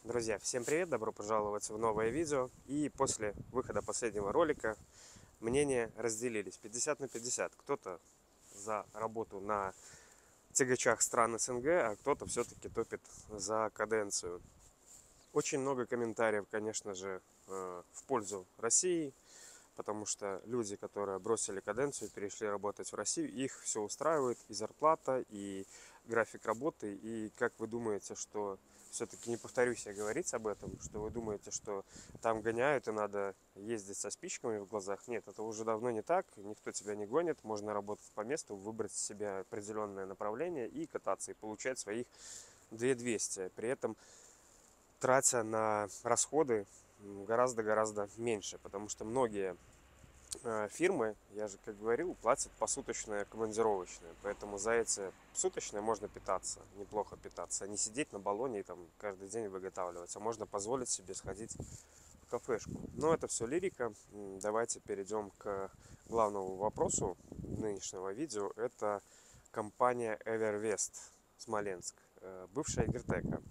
Друзья, всем привет, добро пожаловать в новое видео. И после выхода последнего ролика мнения разделились 50 на 50. Кто-то за работу на тягачах стран СНГ, а кто-то все-таки топит за каденцию. Очень много комментариев, конечно же, в пользу России, потому что люди, которые бросили каденцию, перешли работать в Россию, их все устраивает, и зарплата, и график работы. И как вы думаете, что все-таки не повторюсь я говорить об этом, что вы думаете, что там гоняют и надо ездить со спичками в глазах? Нет, это уже давно не так, никто тебя не гонит, можно работать по месту, выбрать себе определенное направление и кататься, и получать своих 2200. При этом тратя на расходы гораздо-гораздо меньше, потому что многие фирмы, я же как говорил, платят посуточное командировочное, поэтому за эти суточные можно питаться, неплохо питаться, а не сидеть на баллоне и там каждый день выготавливать, а можно позволить себе сходить в кафешку. Но это все лирика. Давайте перейдем к главному вопросу нынешнего видео. Это компания Evervest Смоленск, бывшая Гертека.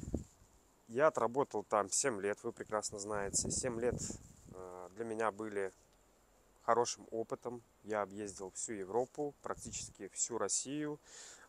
Я отработал там 7 лет, вы прекрасно знаете. 7 лет для меня были хорошим опытом. Я объездил всю Европу, практически всю Россию,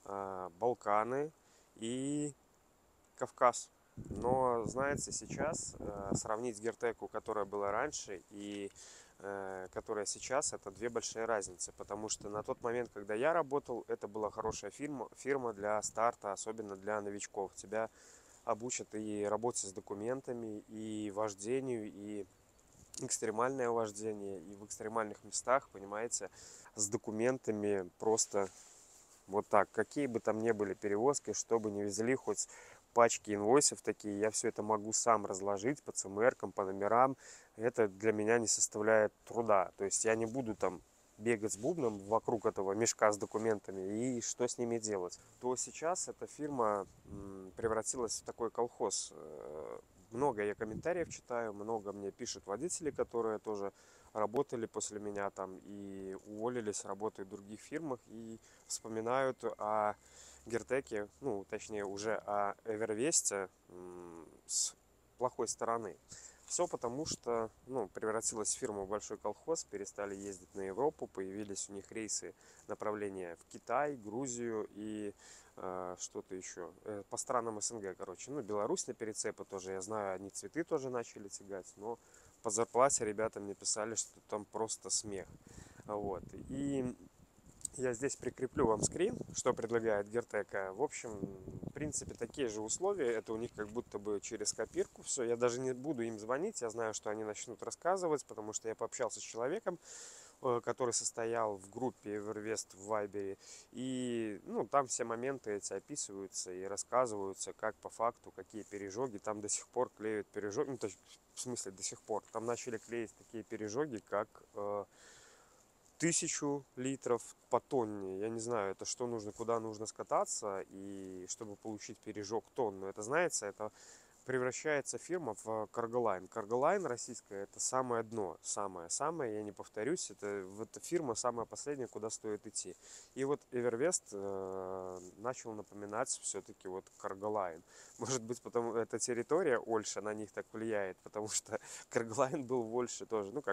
Балканы и Кавказ. Но, знаете, сейчас сравнить Гертеку, которая была раньше, и которая сейчас, это две большие разницы. Потому что на тот момент, когда я работал, это была хорошая фирма для старта, особенно для новичков. Тебя обучат и работе с документами, и вождению, и экстремальное вождение, и в экстремальных местах, понимаете, с документами просто вот так. Какие бы там ни были перевозки, что бы ни везли, хоть пачки инвойсов такие, я все это могу сам разложить по ЦМРкам, по номерам. Это для меня не составляет труда. То есть я не буду там бегать с бубном вокруг этого мешка с документами и что с ними делать. То сейчас эта фирма превратилась в такой колхоз. Много я комментариев читаю, много мне пишут водители, которые тоже работали после меня там и уволились, работают в других фирмах и вспоминают о Гертеке, ну, точнее, уже о Эвервесте с плохой стороны. Все потому, что, ну, превратилась фирма в большой колхоз, перестали ездить на Европу, появились у них рейсы направления в Китай, Грузию и что-то еще. По странам СНГ, короче. Ну, Беларусь на перецепы тоже, я знаю, они цветы тоже начали тягать, но по зарплате ребята мне писали, что там просто смех. Вот. И я здесь прикреплю вам скрин, что предлагает Гертека. В общем, в принципе, такие же условия. Это у них как будто бы через копирку все. Я даже не буду им звонить. Я знаю, что они начнут рассказывать, потому что я пообщался с человеком, который состоял в группе Evervest в Вайбере. И ну, там все моменты эти описываются и рассказываются, как по факту, какие пережоги. Там до сих пор клеют пережоги. Ну, то есть, в смысле, до сих пор. Там начали клеить такие пережоги, как 1000 литров по тонне. Я не знаю, это что нужно, куда нужно скататься, и чтобы получить пережог тонну. Это, знаете, это превращается фирма в Cargoline. Cargoline российская — это самое дно, самое-самое, я не повторюсь, это вот фирма самая последняя, куда стоит идти. И вот Evervest начал напоминать все-таки вот Cargoline. Может быть, потому эта территория Ольша на них так влияет, потому что Cargoline был в Ольше тоже, ну как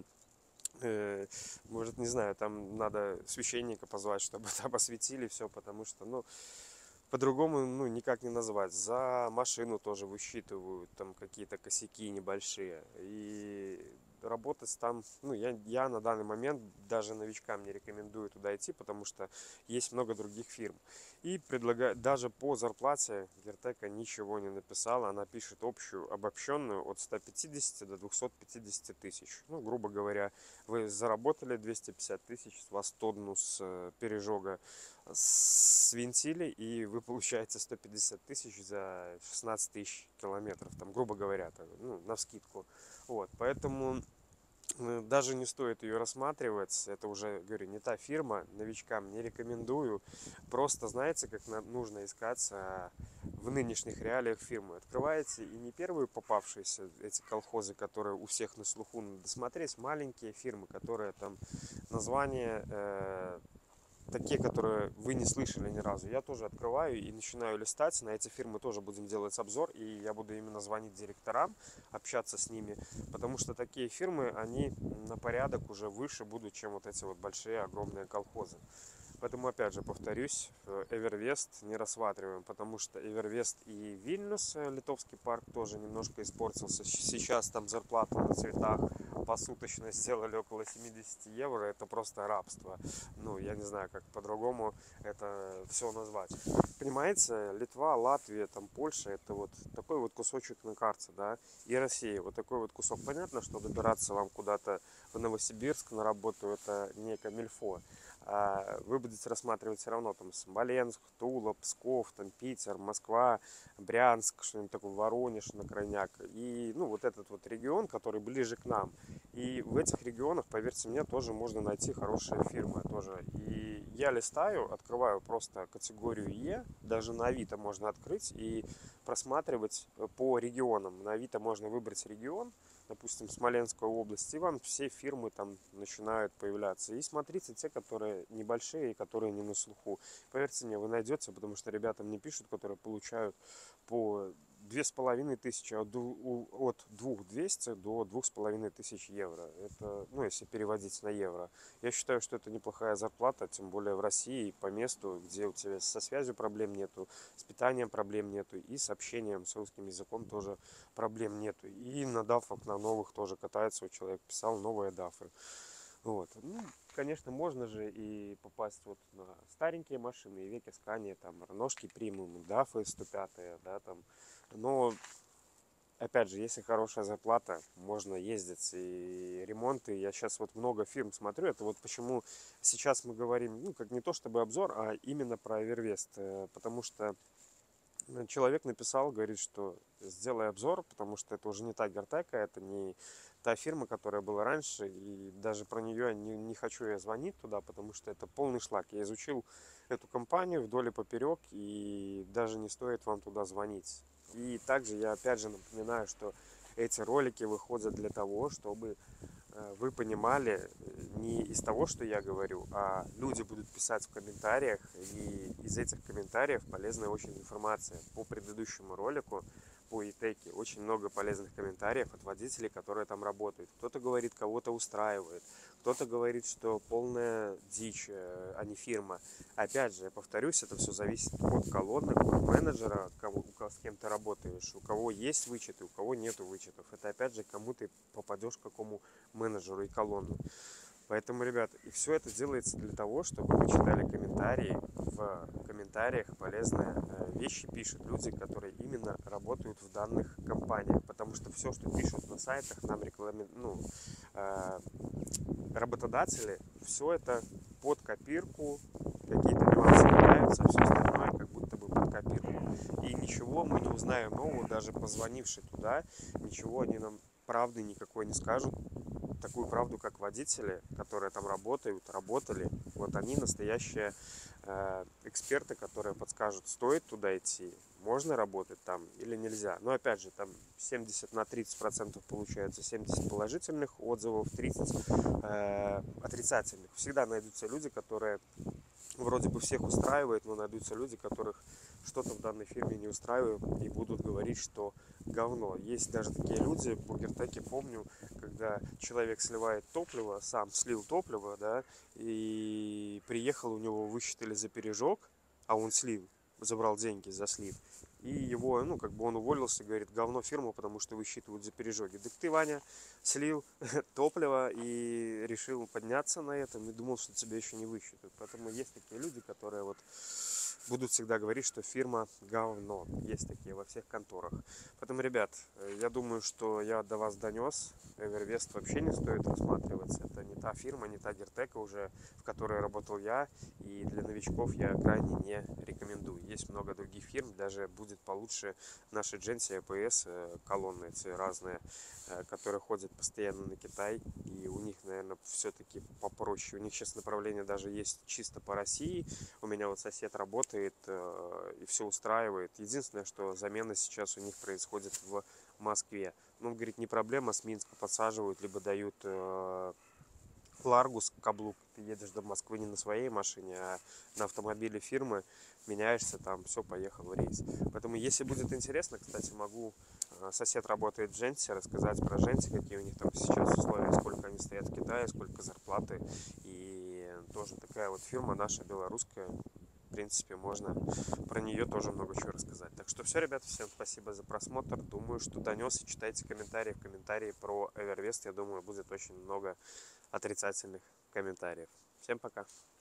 может, не знаю, там надо священника позвать, чтобы там осветили все, потому что, ну, по-другому, ну, никак не назвать. За машину тоже высчитывают там какие-то косяки небольшие. И работать там, ну, я на данный момент даже новичкам не рекомендую туда идти, потому что есть много других фирм. И предлагаю, даже по зарплате Гертека ничего не написала. Она пишет общую, обобщенную от 150 до 250 тысяч. Ну, грубо говоря, вы заработали 250 тысяч, с вас тонну с пережога свинтили, и вы получаете 150 тысяч за 16 тысяч километров, там, грубо говоря, так, ну, навскидку. Вот, поэтому даже не стоит ее рассматривать. Это уже, говорю, не та фирма. Новичкам не рекомендую. Просто знаете, как нужно искать в нынешних реалиях фирмы. Открываете и не первые попавшиеся эти колхозы, которые у всех на слуху, надо смотреть. Маленькие фирмы, которые там название такие, которые вы не слышали ни разу, я тоже открываю и начинаю листать. На эти фирмы тоже будем делать обзор, и я буду именно звонить директорам, общаться с ними, потому что такие фирмы, они на порядок уже выше будут, чем вот эти вот большие, огромные колхозы. Поэтому, опять же, повторюсь, Эвервест не рассматриваем, потому что Эвервест и Вильнюс, литовский парк, тоже немножко испортился. Сейчас там зарплату на цветах посуточно сделали около 70 евро. Это просто рабство. Ну, я не знаю, как по-другому это все назвать. Понимаете, Литва, Латвия, там Польша, это вот такой вот кусочек на карте, да, и Россия, вот такой вот кусок. Понятно, что добираться вам куда-то в Новосибирск на работу, это не камильфо. Вы будете рассматривать все равно там Смоленск, Тула, Псков, там Питер, Москва, Брянск, что-нибудь такое, Воронеж на крайняк. И ну, вот этот вот регион, который ближе к нам. И в этих регионах, поверьте мне, тоже можно найти хорошие фирмы тоже. И я листаю, открываю просто категорию Е, даже на Авито можно открыть и просматривать по регионам. На Авито можно выбрать регион, допустим, Смоленская область, и вам все фирмы там начинают появляться. И смотрите те, которые небольшие и которые не на слуху. Поверьте мне, вы найдете, потому что ребята мне пишут, которые получают по 2500, от 2200 до 2500 евро. Это, ну, если переводить на евро. Я считаю, что это неплохая зарплата, тем более в России, по месту, где у тебя со связью проблем нету, с питанием проблем нету, и с общением с русским языком тоже проблем нету. И на дафах, на новых тоже катается, вот человек писал новые дафы. Вот. Ну, конечно, можно же и попасть вот на старенькие машины, и Веки, Скания, там, Реношки премиум, дафы 105, да, там. Но, опять же, если хорошая зарплата, можно ездить и ремонты. Я сейчас вот много фирм смотрю, это вот почему сейчас мы говорим, ну, как не то чтобы обзор, а именно про Эвервест, потому что человек написал, говорит, что сделай обзор, потому что это уже не та Гертека, это не та фирма, которая была раньше, и даже про нее не хочу я звонить туда, потому что это полный шлак. Я изучил эту компанию вдоль и поперек, и даже не стоит вам туда звонить. И также я опять же напоминаю, что эти ролики выходят для того, чтобы вы понимали не из того, что я говорю, а люди будут писать в комментариях, и из этих комментариев полезная очень информация. По предыдущему ролику, по ИТЭКе, очень много полезных комментариев от водителей, которые там работают. Кто-то говорит, кого-то устраивает, кто-то говорит, что полная дичь, а не фирма. Опять же, я повторюсь, это все зависит от колонны, от менеджера, с кем ты работаешь, у кого есть вычеты, у кого нету вычетов. Это опять же, кому ты попадешь, к какому менеджеру и колонну. Поэтому, ребят, и все это делается для того, чтобы вы читали комментарии. В комментариях полезные вещи пишут люди, которые именно работают в данных компаниях. Потому что все, что пишут на сайтах, нам работодатели, все это под копирку, какие-то нюансы меняются, а все остальное как будто бы под копирку. И ничего мы не узнаем нового, даже позвонивши туда, ничего они нам правды никакой не скажут. Такую правду, как водители, которые там работают, работали, вот они настоящие эксперты, которые подскажут, стоит туда идти, можно работать там или нельзя. Но опять же, там 70 на 30% получается, 70 положительных отзывов, 30 отрицательных. Всегда найдутся люди, которые вроде бы всех устраивает, но найдутся люди, которых что-то в данной фирме не устраивает и будут говорить, что говно. Есть даже такие люди, в Бугертеке помню, когда человек сливает топливо, сам слил топливо, да, и приехал, у него высчитали за пережог, а он слил, забрал деньги за слив. И его, ну, как бы он уволился, говорит, говно фирма, потому что высчитывают за пережоги. Так ты, Ваня, слил топливо и решил подняться на этом и думал, что тебя еще не высчитают. Поэтому есть такие люди, которые вот будут всегда говорить, что фирма говно. Есть такие во всех конторах. Поэтому, ребят, я думаю, что я до вас донес. Эвервест вообще не стоит рассматривать. Это не та фирма, не та Гертека уже, в которой работал я. И для новичков я крайне не рекомендую. Есть много других фирм, даже будет получше наши Дженси, АПС, колонны эти разные, которые ходят постоянно на Китай. И у них, наверное, все-таки попроще. У них сейчас направление даже есть чисто по России. У меня вот сосед работает и все устраивает. Единственное, что замена сейчас у них происходит в Москве. Ну, он говорит, не проблема, с Минска подсаживают, либо дают Ларгус, каблук. Ты едешь до Москвы не на своей машине, а на автомобиле фирмы, меняешься там, все, поехал в рейс. Поэтому, если будет интересно, кстати, могу, сосед работает в Дженсе, рассказать про Дженсе, какие у них там сейчас условия, сколько они стоят в Китае, сколько зарплаты. И тоже такая вот фирма наша, белорусская. В принципе, можно про нее тоже много чего рассказать. Так что все, ребята, всем спасибо за просмотр. Думаю, что донес, и читайте комментарии. В комментарии про Эвервест, я думаю, будет очень много отрицательных комментариев. Всем пока.